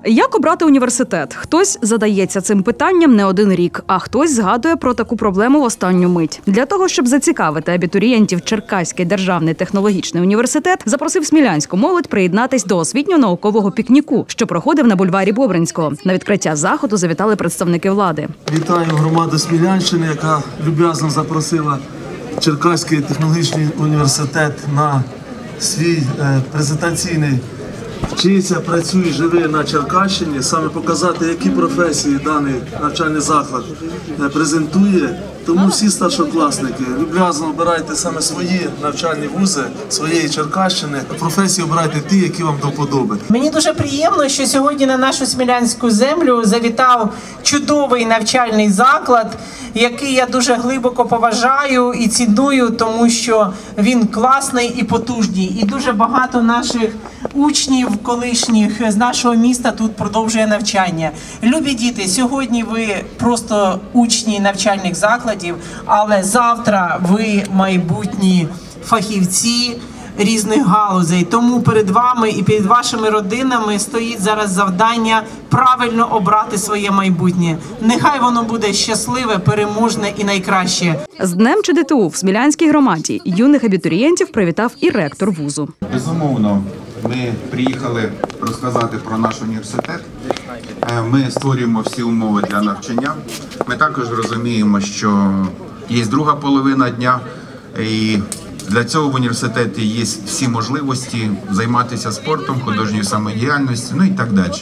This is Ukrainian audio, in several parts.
Як обрати університет? Хтось задається цим питанням не один рік, а хтось згадує про таку проблему в останню мить. Для того, щоб зацікавити абітурієнтів, Черкаський державний технологічний університет запросив смілянську молодь приєднатись до освітньо-наукового пікніку, що проходив на бульварі Бобринського. На відкриття заходу завітали представники влади. Вітаю громаду Смілянщини, яка люб'язно запросила Черкаський технологічний університет на свій презентаційний «Вчися, працюй, живи на Черкащині», саме показати, які професії даний навчальний заклад презентує. Тому всі старшокласники, люб'язно обирайте саме свої навчальні вузи, своєї Черкащини. Професії обирайте ті, які вам до вподоби. Мені дуже приємно, що сьогодні на нашу смілянську землю завітав чудовий навчальний заклад, який я дуже глибоко поважаю і ціную, тому що він класний і потужний. І дуже багато наших учнів колишніх з нашого міста тут продовжує навчання. Любі діти, сьогодні ви просто учні навчальних закладів, але завтра ви майбутні фахівці різних галузей. Тому перед вами і перед вашими родинами стоїть зараз завдання правильно обрати своє майбутнє. Нехай воно буде щасливе, переможне і найкраще. З Днем ЧДТУ в Смілянській громаді юних абітурієнтів привітав і ректор вузу. Безумовно, ми приїхали розказати про наш університет. Ми створюємо всі умови для навчання. Ми також розуміємо, що є друга половина дня, і для цього в університеті є всі можливості займатися спортом, художньою самодіяльністю, ну і так далі.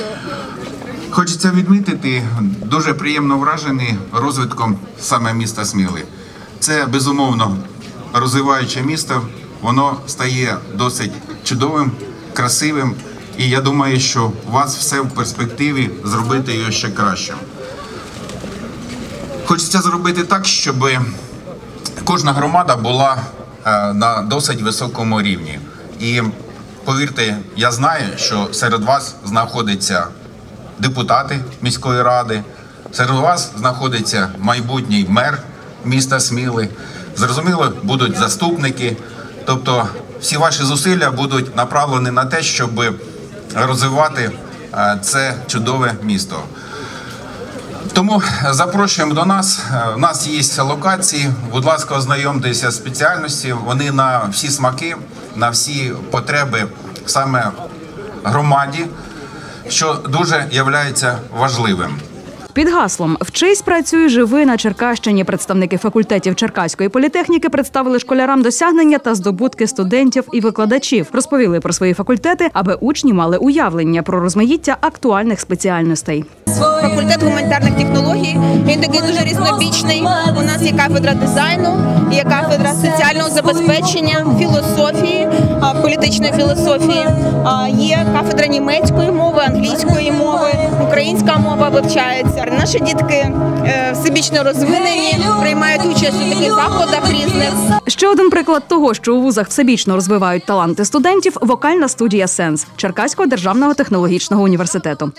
Хочеться відмітити, дуже приємно вражений розвитком саме міста Сміли. Це, безумовно, розвиваюче місто, воно стає досить чудовим, красивим, і я думаю, що у вас все в перспективі зробити його ще краще. Хочеться зробити так, щоб кожна громада була на досить високому рівні. І повірте, я знаю, що серед вас знаходяться депутати міської ради, серед вас знаходиться майбутній мер міста Сміли, зрозуміло, будуть заступники, тобто всі ваші зусилля будуть направлені на те, щоб розвивати це чудове місто. Тому запрошуємо до нас. У нас є локації. Будь ласка, ознайомтеся з спеціальності. Вони на всі смаки, на всі потреби саме громаді, що дуже є важливим. Під гаслом «Вчись, працюй, живи на Черкащині» представники факультетів Черкаської політехніки представили школярам досягнення та здобутки студентів і викладачів. Розповіли про свої факультети, аби учні мали уявлення про розмаїття актуальних спеціальностей. Факультет гуманітарних технологій, він такий дуже різнобічний. У нас є кафедра дизайну, є кафедра соціального забезпечення, філософії, політичної філософії, є кафедра німецької мови, англійської мови, українська мова вивчається. Наші дітки всебічно розвинені, приймають участь у таких заходах різних. Ще один приклад того, що у вузах всебічно розвивають таланти студентів – вокальна студія «Сенс» Черкаського державного технологічного університету.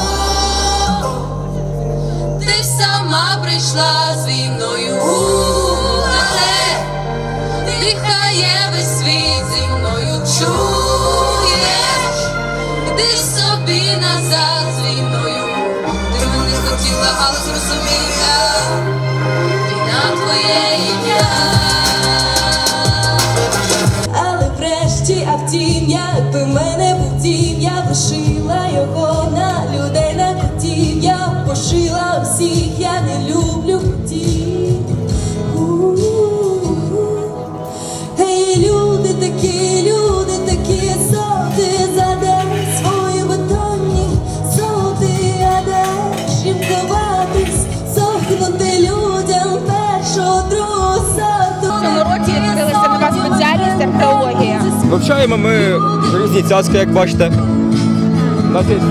Ти сама прийшла зі мною, але дихає весь світ зі мною, чуєш? Іди собі назад зі мною, ти мене хотіла, але зрозуміла, війна твоє ім'я. Але врешті, а втім, якби в мене був дім, я б лишила його на людей, на котів. Я пошила всіх, я не люблю котів. Гей, люди такі, соти за день свої бетонні соти, а де ж їм ховатись, сохнути людям першого, другого соту. В цьому році відкрилася нова спеціальність – археологія. Вивчаємо ми різні цяцьки, як бачите. У нас є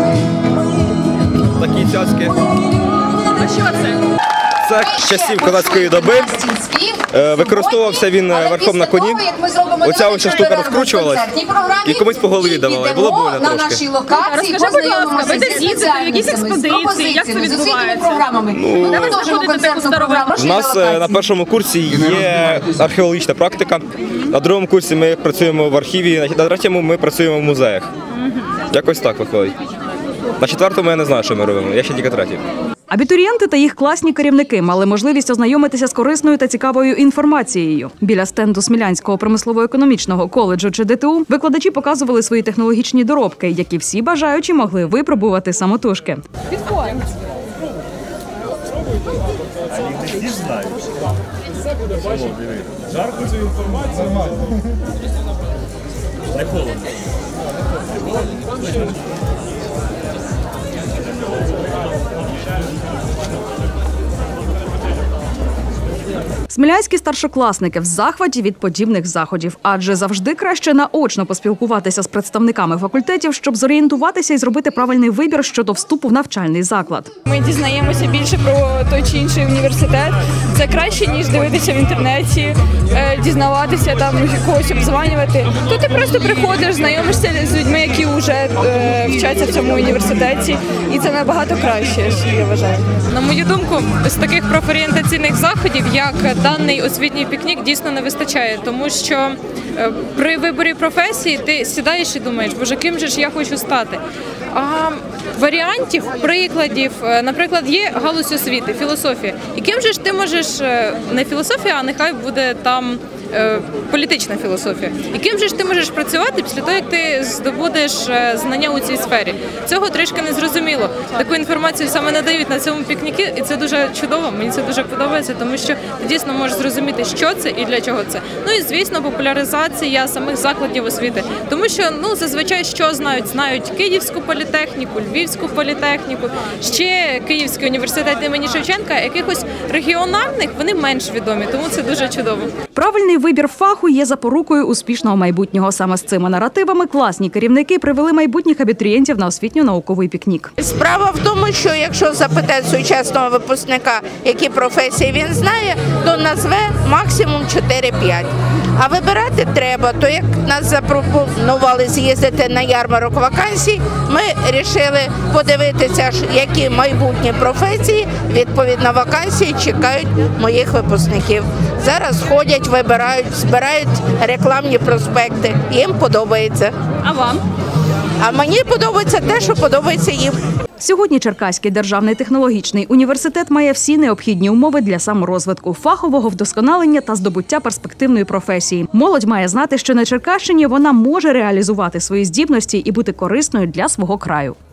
такі цяцьки. А що це? Це з часів козацької доби. Використовувався він верхом на коні. Оця ось штука розкручувалась і комусь по голові давала. І було больно трошки. Розкажи, будь ласка, ви десь їздите, якісь експедиції, як це відбувається? Де ви знаходите таку старовину? У нас на першому курсі є археологічна практика, на другому курсі ми працюємо в архіві, на третьому ми працюємо в музеях. Якось так виходить. На 4-му я не знаю, що ми робимо, я ще тільки 3-й. Абітурієнти та їх класні керівники мали можливість ознайомитися з корисною та цікавою інформацією. Біля стенду Смілянського промислово-економічного коледжу чи ДТУ викладачі показували свої технологічні доробки, які всі бажаючі могли випробувати самотужки. Жарко цю інформацію. Не холодно. Смілянські старшокласники в захваті від подібних заходів, адже завжди краще наочно поспілкуватися з представниками факультетів, щоб зорієнтуватися і зробити правильний вибір щодо вступу в навчальний заклад. Ми дізнаємося більше про той чи інший університет. Це краще, ніж дивитися в інтернеті, дізнаватися, там когось обзванювати. Тут ти просто приходиш, знайомишся з людьми, які вже вчаться в цьому університеті, і це набагато краще, я вважаю. На мою думку, з таких профорієнтаційних заходів, як даний освітній пікнік, дійсно не вистачає, тому що при виборі професії ти сідаєш і думаєш, боже, ким же ж я хочу стати. А варіантів, прикладів, наприклад, є галузь освіти, філософія. І ким же ж ти можеш, не філософія, а нехай буде там політична філософія. І ким же ж ти можеш працювати після того, як ти здобудеш знання у цій сфері? Цього трішки не зрозуміло. Таку інформацію саме надають на цьому пікніку, і це дуже чудово, мені це дуже подобається, тому що ти дійсно можеш зрозуміти, що це і для чого це. Ну і, звісно, популяризація самих закладів освіти. Тому що, зазвичай, що знають? Знають Київську політехніку, Львівську політехніку, ще Київський університет імені Шевченка, якихось регіональних вони менш відомі, тому це дуже чудово. Правильний вибір фаху є запорукою успішного майбутнього. Саме з цими наративами класні керівники привели майбутніх абітурієнтів на освітньо-науковий пікнік. Справа в тому, що якщо запитати сучасного випускника, які професії він знає, то назве максимум 4-5. А вибирати треба, то як нас запропонували з'їздити на ярмарок вакансій, ми вирішили подивитися, які майбутні професії, відповідно вакансії, чекають моїх випускників. Зараз ходять, вибирають, збирають рекламні проспекти. Їм подобається. А вам? А мені подобається те, що подобається їм. Сьогодні Черкаський державний технологічний університет має всі необхідні умови для саморозвитку, фахового вдосконалення та здобуття перспективної професії. Молодь має знати, що на Черкащині вона може реалізувати свої здібності і бути корисною для свого краю.